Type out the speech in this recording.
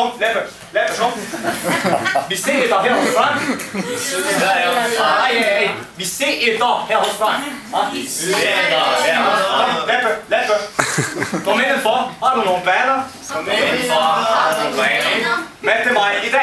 kom, Lappe, kom. Vi ser dig her hos Frank. Vi ser dig her hos Frank. Lappe. Kom indenfor. Har du nogle vaner? Med til mig i dag.